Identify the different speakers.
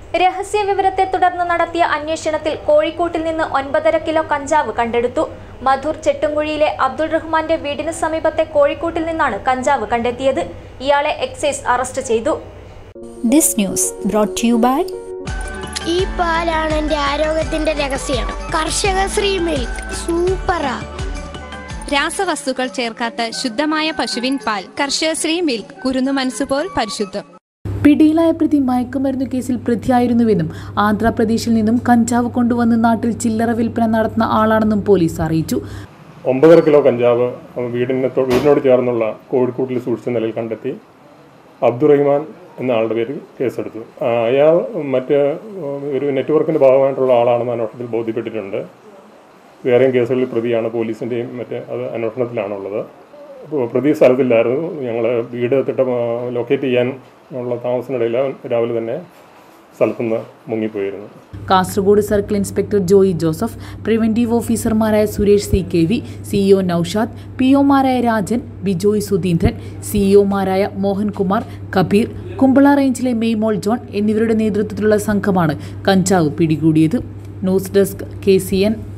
Speaker 1: രഹസ്യ വിവരത്തെ തുടർന്ന് നടത്തിയ അന്വേഷണത്തിൽ കോഴിക്കോട്ടിൽ നിന്ന് 9.5 കിലോ കഞ്ചാവ് കണ്ടെടുത്തു. മധൂർ ചെട്ടുംകുഴിയിലെ അബ്ദുൾ റഹ്മാന്റെ വീടിന് സമീപത്തെ കോഴിക്കോട്ടിൽ നിന്നാണ് കഞ്ചാവ് കണ്ടെത്തിയത്. ഇയാളെ എക്സൈസ് അറസ്റ്റ് ചെയ്തു.
Speaker 2: This news brought to you by
Speaker 3: ഈ പാലാണ് എൻ്റെ ആരോഗ്യത്തിന്റെ രഹസ്യം. കർഷകശ്രീ മിൽക്ക് സൂപ്പറാ.
Speaker 4: രാസവസ്തുക്കൾ ചേർക്കാത്ത ശുദ്ധമായ പശുവിൻ പാൽ. കർഷകശ്രീ മിൽക്ക്, കുരുന്നു മനസ്സുപോൽ പരിശുദ്ധം.
Speaker 5: പിടിയിലായ പ്രതി മയക്കുമരുന്ന് കേസിൽ പ്രതിയായിരുന്നുവെന്നും ആന്ധ്രാപ്രദേശിൽ നിന്നും കഞ്ചാവ് കൊണ്ടുവന്ന് നാട്ടിൽ ചില്ലറ വിൽപ്പന നടത്തുന്ന ആളാണെന്നും പോലീസ് അറിയിച്ചു.
Speaker 6: 9.5 കിലോ കഞ്ചാവ് വീടിനോട് ചേർന്നുള്ള കോഴിക്കോട്ടിൽ സൂക്ഷിച്ച നിലയിൽ കണ്ടെത്തി. അബ്ദുറഹിമാൻ എന്ന ആളുടെ പേരിൽ കേസെടുത്തു. അയാൾ ഒരു നെറ്റ്വർക്കിൻ്റെ ഭാഗമായിട്ടുള്ള ആളാണെന്ന് അന്വേഷണത്തിൽ ബോധ്യപ്പെട്ടിട്ടുണ്ട്. വേറെയും കേസുകളിൽ പ്രതിയാണ്. പോലീസിൻ്റെയും അത് അന്വേഷണത്തിലാണുള്ളത്. പ്രതി സ്ഥലത്തില്ലായിരുന്നു. ഞങ്ങൾ വീട് ലൊക്കേറ്റ് ചെയ്യാനുള്ള താമസത്തിനിടയിൽ രാവിലെ തന്നെ സ്ഥലത്തുനിന്ന് മുങ്ങിപ്പോയിരുന്നു.
Speaker 5: Kasaragod circle inspector Joy Joseph, preventive ഓഫീസർമാരായ സുരേഷ് CKV, CEO നൌഷാദ്, POമാരായ രാജൻ, ബിജോയ് സുധീന്ദ്രൻ, CEOമാരായ മോഹൻകുമാർ, കബീർ, കുമ്പള റേഞ്ചിലെ മെയ്മോൾ ജോൺ എന്നിവരുടെ നേതൃത്വത്തിലുള്ള സംഘമാണ് കഞ്ചാവ് പിടികൂടിയത്. News desk KCN.